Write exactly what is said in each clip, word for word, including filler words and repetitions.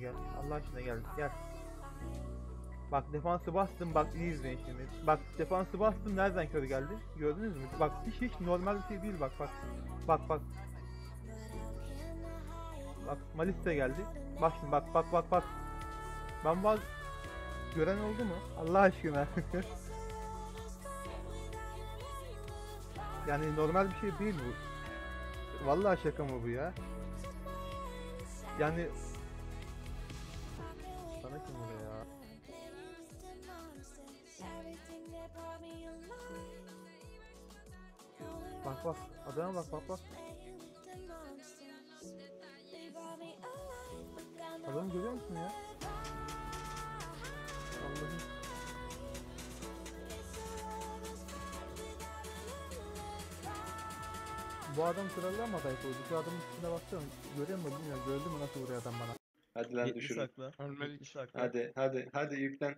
gel. Allah aşkına gel. Gel. Bak defansı bastım, bak iyi izleyin şimdi. Bak defansı bastım, nereden kör geldi? Gördünüz mü? Bak hiç hiç normal bir şey değil, bak bak. Bak bak. Bak Malis de geldi. Bak şimdi bak bak bak bak. Ben vaz gören oldu mu? Allah aşkına. Yani normal bir şey değil bu. Vallahi şaka mı bu ya? Yani sana kim oluyor ya? Bak bak adama bak bak bak. Adamı görüyor musun ya? Allah'ım. Bu adam kralı ama dayı koydu. Şu adamın üstüne baksana. Görüyor musun bilmiyorum. Gördün mü nasıl vuruyor adam bana? Hadi lan düşürün. Ölmedik. Hadi hadi hadi yüklen.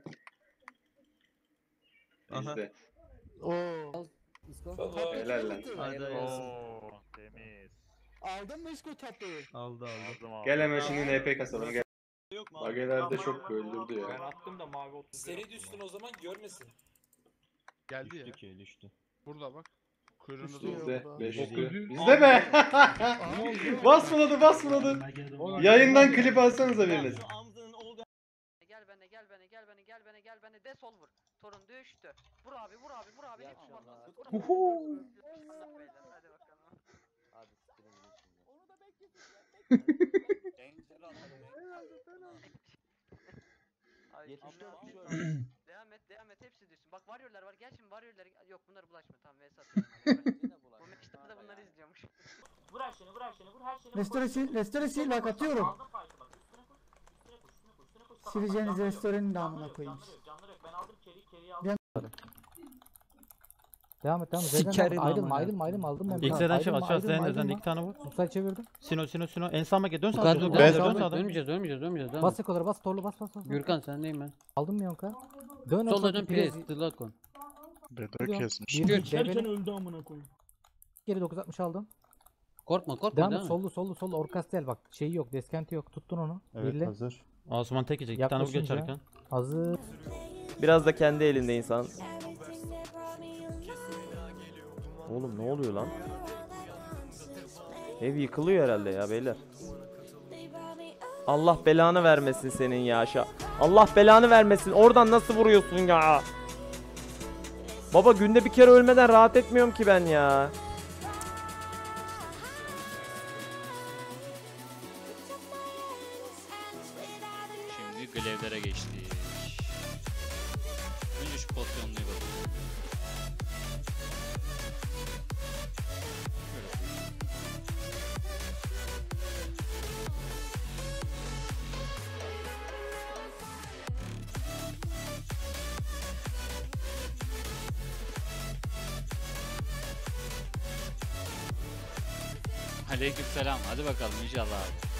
Aha. İzle. Oo. Helal lan. Hadi Oo, temiz. Aldın mı İsko tapuyu? Aldı aldı. Aldım abi. Gel hemen şimdi N P kasalım gel. Yok mu? Bageler de çok öldürdü Ben ya. attım da mavi otuz. Seri düştün o zaman görmesin. Geldi ya. ki düştü. Burada bak. Kuyruğunu Düştü doğru. Bizde. Yok, Beş dokuz yüklü. yüz. Bizde be. Basmaladı basmaladı. Yayından klip alsanıza biriniz. Gel bana gel bana gel bana gel bana gel bana de sol vur. Torun düştü. Vur abi vur abi vur abi. Hepsi var. Vur abi. Uhu. Beyler, hadi bakalım. Ay, şimdi- Devam et devam et hepsi düşsün. Bak varyorlar var. Gel şimdi varyorlar. Yok bunları bulaşma tamam Vs atıyorum. Bu maçta da bunları izliyormuş. Vur her şeyini, vur her şeyini, vur her şeyini. Restore sil, restore sil bak atıyorum. Aldım fight'ı bak. Üstüne koş, üstüne koş, üstüne koş, üstüne koş. Tamam, Sileceğiniz canları yok, restore'nin de canları amına yok, koyayım. Canları yok, canları yok. Ben aldım keri, keriyi aldım. Devam et devam et. Sikerim Ayrılma amına. ayrılma ayrılma aldım ben. İlk zeden şey Ayrılma, aşağı ayrılma, zeden zeden ayrılma. iki tane vur. Musa çevirdim. Sino sino sino en sağıma gel dön sağa Yukarıda dön dön, dön sağ dön ol. sağa dön. Dönmeyeceğiz, dönmeyeceğiz, dönmeyeceğiz. Bas ekolara bas torlu bas bas bas. Gürkan sendeyim ben. Aldın mı Yonka? Dön Solda o dön pres. pres, Dlakon. Beda kesmiş. Bir Geçerken deveni öldü amına koyayım. geri dokuz altmış aldım. Korkma, korkma Devam et devam et. sollu sollu sollu Orkastel bak şeyi yok deskenti yok tuttun onu. Birle. hazır. Asuman tek yiyecek. İki tane vur Yaklaşınca. geçerken. Hazır. Biraz da kendi elinde insan. Oğlum ne oluyor lan? Ev yıkılıyor herhalde ya beyler. Allah belanı vermesin senin ya aşağı. Allah belanı vermesin. Oradan nasıl vuruyorsun ya? Baba günde bir kere ölmeden rahat etmiyorum ki ben ya. Şimdi glevlere geçtik. Önce şu pozisyonluya bakalım. Aleykümselam. Hadi bakalım inşallah abi.